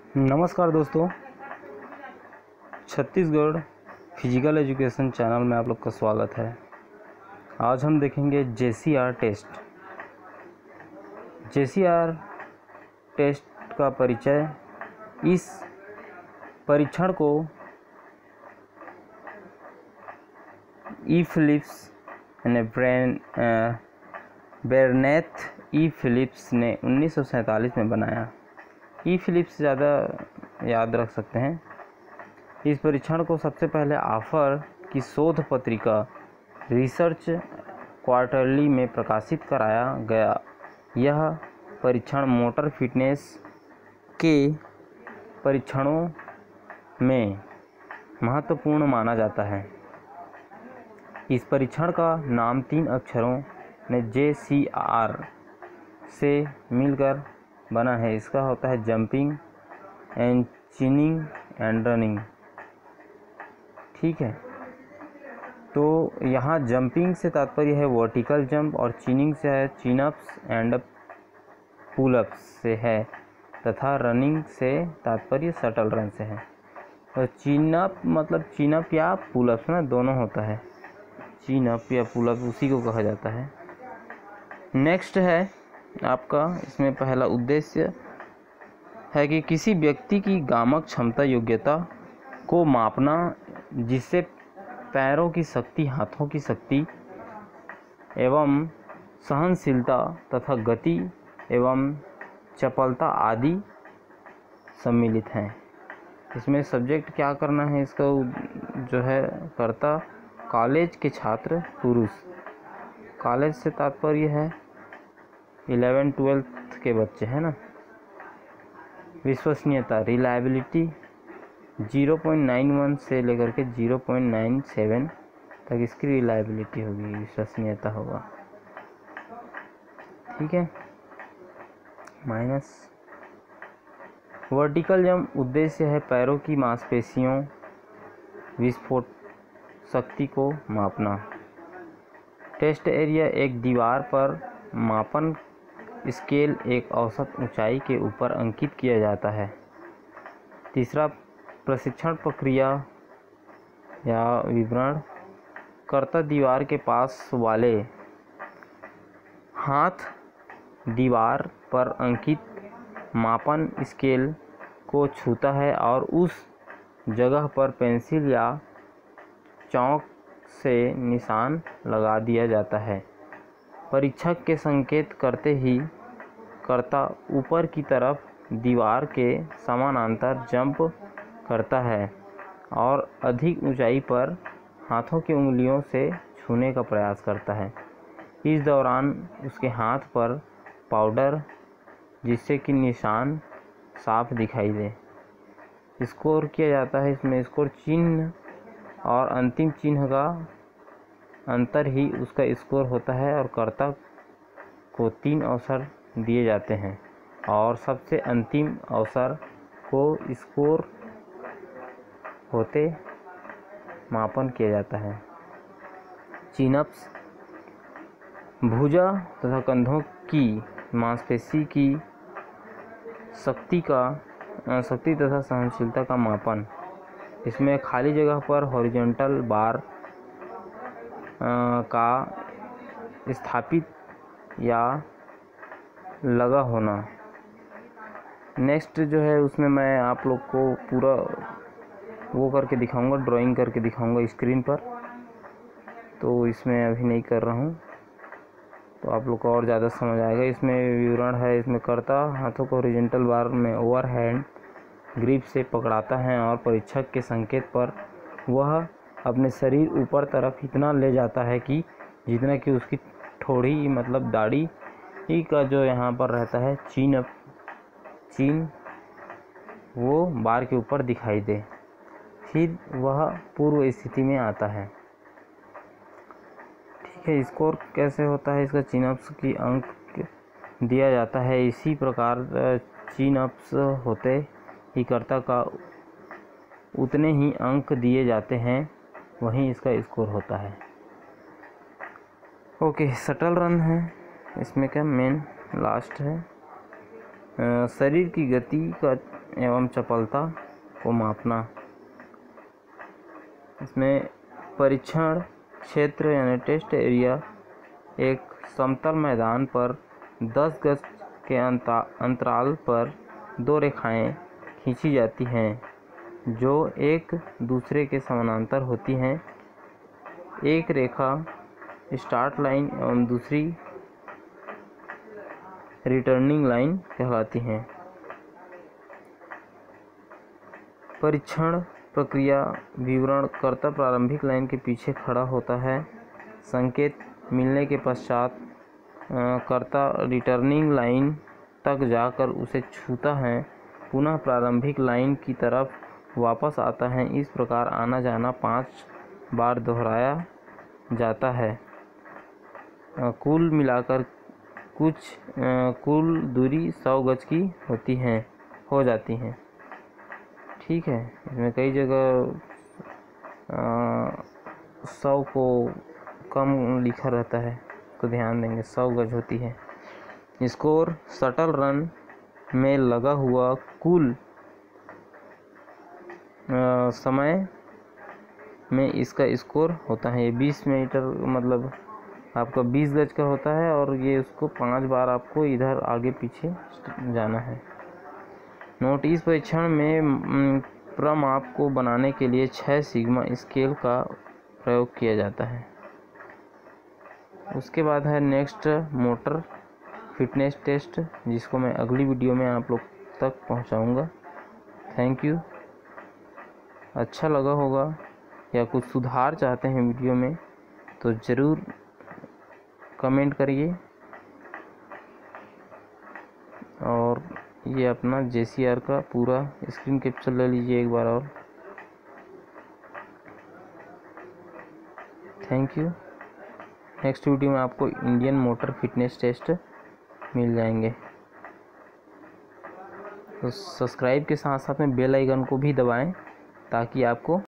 नमस्कार दोस्तों, Chhattisgarh physical education channel में आप लोग का स्वागत है। आज हम देखेंगे JCR टेस्ट। JCR टेस्ट का परिचय। इस परीक्षण को ई फिलिप्स यानी बेरनेथ ई फिलिप्स ने 1947 में बनाया। ई फिलिप्स ज़्यादा याद रख सकते हैं। इस परीक्षण को सबसे पहले आफर की शोध पत्रिका रिसर्च क्वार्टरली में प्रकाशित कराया गया। यह परीक्षण मोटर फिटनेस के परीक्षणों में महत्वपूर्ण माना जाता है। इस परीक्षण का नाम 3 अक्षरों ने JCR से मिलकर बना है। इसका होता है jumping and chinning and running. ठीक है, तो यहाँ जंपिंग से तात्पर्य है वर्टिकल जंप और चिनिंग से है चिन अप्स एंड पुल-अप्स से है, तथा रनिंग से तात्पर्य शटल रन से है। तो चिन अप मतलब चिन अप या पुल अप्स ना दोनों होता है। चिन अप या पुल अप उसी को कहा जाता है। नेक्स्ट है आपका, इसमें पहला उद्देश्य है कि किसी व्यक्ति की गामक क्षमता योग्यता को मापना, जिससे पैरों की शक्ति, हाथों की शक्ति एवं सहनशीलता तथा गति एवं चपलता आदि सम्मिलित हैं। इसमें सब्जेक्ट क्या करना है, इसका जो है कर्ता कॉलेज के छात्र पुरुष। कॉलेज से तात्पर्य है 11-12 के बच्चे हैं ना। विश्वसनीयता रिलायबिलिटी 0.91 से लेकर के 0.97 तक इसकी रिलायबिलिटी होगी, विश्वसनीयता होगा। ठीक है। माइनस वर्टिकल जंप उद्देश्य है पैरों की मांसपेशियों विस्फोट शक्ति को मापना। टेस्ट एरिया एक दीवार पर मापन स्केल एक औसत ऊंचाई के ऊपर अंकित किया जाता है। तीसरा प्रशिक्षण प्रक्रिया या विवरण। कर्ता दीवार के पास वाले हाथ दीवार पर अंकित मापन स्केल को छूता है और उस जगह पर पेंसिल या चौक से निशान लगा दिया जाता है। परीक्षक के संकेत करते ही कर्ता ऊपर की तरफ दीवार के समानांतर जंप करता है और अधिक ऊंचाई पर हाथों की उंगलियों से छूने का प्रयास करता है। इस दौरान उसके हाथ पर पाउडर, जिससे कि निशान साफ दिखाई दे, स्कोर किया जाता है। इसमें स्कोर चिन्ह और अंतिम चिन्ह का अंतर ही उसका स्कोर होता है और कर्ता को 3 अवसर दिए जाते हैं और सबसे अंतिम अवसर को स्कोर होते मापन किया जाता है। चिन-अप्स भुजा तथा कंधों की मांसपेशी की शक्ति तथा सहनशीलता का मापन। इसमें खाली जगह पर हॉरिजॉन्टल बार का स्थापित या लगा होना। नेक्स्ट जो है उसमें मैं आप लोग को पूरा वो करके दिखाऊंगा, ड्राइंग करके दिखाऊंगा स्क्रीन पर, तो इसमें अभी नहीं कर रहा हूँ, तो आप लोग को और ज़्यादा समझ आएगा। इसमें विवरण है। इसमें कर्ता हाथों को हॉरिजॉन्टल बार में ओवरहैंड ग्रिप से पकड़ाता है और परीक्षक के संकेत पर वह अपने शरीर ऊपर तरफ इतना ले जाता है कि जितना कि उसकी ठोड़ी मतलब दाढ़ी ही का जो यहाँ पर रहता है चीन वो बार के ऊपर दिखाई दे, फिर वह पूर्व स्थिति में आता है। ठीक है। स्कोर कैसे होता है इसका? चिन-अप्स की अंक दिया जाता है। इसी प्रकार चिन-अप्स होते ही कर्ता का उतने ही अंक दिए जाते हैं, वहीं इसका स्कोर होता है। ओके, शटल रन है इसमें क्या मेन लास्ट है। शरीर की गति का एवं चपलता को मापना। इसमें परीक्षण क्षेत्र यानी टेस्ट एरिया एक समतल मैदान पर 10 गज के अंतराल पर 2 रेखाएं खींची जाती हैं जो एक दूसरे के समानांतर होती हैं। एक रेखा स्टार्ट लाइन एवं दूसरी रिटर्निंग लाइन कहलाती हैं। परीक्षण प्रक्रिया विवरण कर्ता प्रारंभिक लाइन के पीछे खड़ा होता है। संकेत मिलने के पश्चात कर्ता रिटर्निंग लाइन तक जाकर उसे छूता है, पुनः प्रारंभिक लाइन की तरफ वापस आता है। इस प्रकार आना जाना 5 बार दोहराया जाता है। कुल मिलाकर कुल दूरी 100 गज की हो जाती है। ठीक है, इसमें कई जगह 100 को कम लिखा रहता है तो ध्यान देंगे, 100 गज होती है। स्कोर शटल रन में लगा हुआ कुल समय में इसका स्कोर होता है। 20 मीटर मतलब आपका 20 गज का होता है और ये उसको 5 बार आपको इधर आगे पीछे जाना है। नोट, इस परीक्षण में प्रमाप को बनाने के लिए 6 सिग्मा स्केल का प्रयोग किया जाता है। उसके बाद है नेक्स्ट मोटर फिटनेस टेस्ट, जिसको मैं अगली वीडियो में आप लोग तक पहुंचाऊंगा। Thank you. अच्छा लगा होगा या कुछ सुधार चाहते हैं वीडियो में तो ज़रूर कमेंट करिए। और ये अपना JCR का पूरा स्क्रीन कैप्चर ले लीजिए एक बार और। Thank you. नेक्स्ट वीडियो में आपको इंडियन मोटर फिटनेस टेस्ट मिल जाएंगे। तो सब्सक्राइब के साथ साथ में बेल आइकन को भी दबाएं ताकि आपको